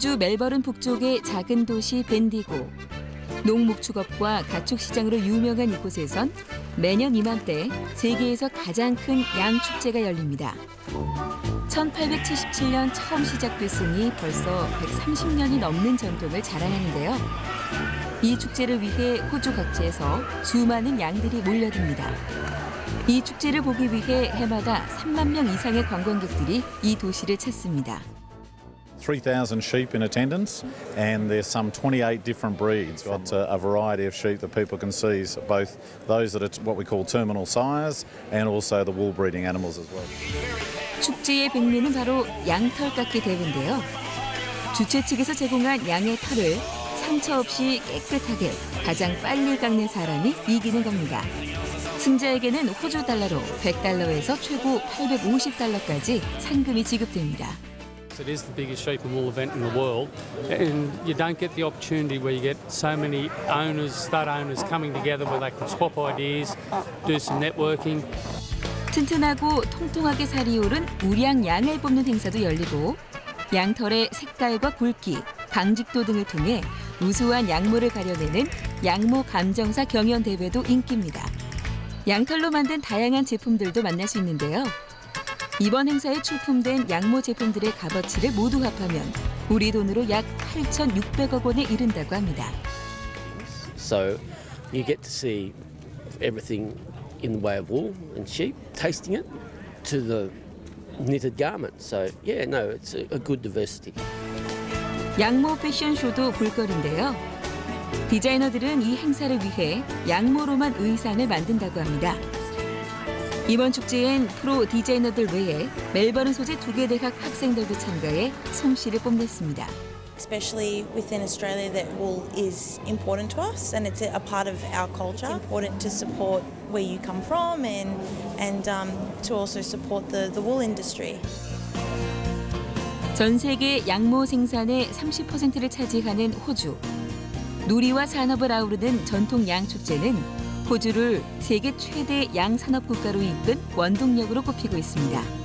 호주 멜버른 북쪽의 작은 도시 벤디고. 농목축업과 가축시장으로 유명한 이곳에선 매년 이맘때 세계에서 가장 큰 양축제가 열립니다. 1877년 처음 시작됐으니 벌써 130년이 넘는 전통을 자랑하는데요. 이 축제를 위해 호주 각지에서 수많은 양들이 몰려듭니다. 이 축제를 보기 위해 해마다 3만 명 이상의 관광객들이 이 도시를 찾습니다. 3,000 sheep in attendance, and there's some 28 different breeds. Got a variety of sheep that people can see, so both those that are what we call terminal sires and also the wool breeding animals as well. 축제의 백미는 바로 양털 깎기 대회인데요. 주최 측에서 제공한 양의 털을 상처 없이 깨끗하게 가장 빨리 깎는 사람이 이기는 겁니다. 승자에게는 호주 달러로 100달러에서 최고 850달러까지 상금이 지급됩니다. It is the biggest sheep and wool event in the world, and you don't get the opportunity where you get so many owners, stud owners coming together where they can swap ideas, do some networking. 튼튼하고 통통하게 살이 오른 우량 양을 뽑는 행사도 열리고 양털의 색깔과 굵기, 강직도 등을 통해 우수한 양모를 가려내는 양모 감정사 경연 대회도 인기입니다. 양털로 만든 다양한 제품들도 만날 수 있는데요. 이번 행사에 출품된 양모 제품들의 값어치를 모두 합하면 우리 돈으로 약 8,600억 원에 이른다고 합니다. So you get to see everything in the way of wool and sheep, tasting it, to the knitted garment. So yeah, no, it's a good diversity. 양모 패션쇼도 볼거리인데요. 디자이너들은 이 행사를 위해 양모로만 의상을 만든다고 합니다. 이번 축제엔 프로 디자이너들 외에 멜버른 소재 2개 대학 학생들도 참가해 솜씨를 뽐냈습니다. Especially within Australia, that wool is important to us and it's a part of our culture. It's important to support where you come from and to also support the wool industry. 전 세계 양모 생산의 30%를 차지하는 호주. 누리와 산업을 아우르는 전통 양축제는 호주를 세계 최대 양산업 국가로 이끈 원동력으로 꼽히고 있습니다.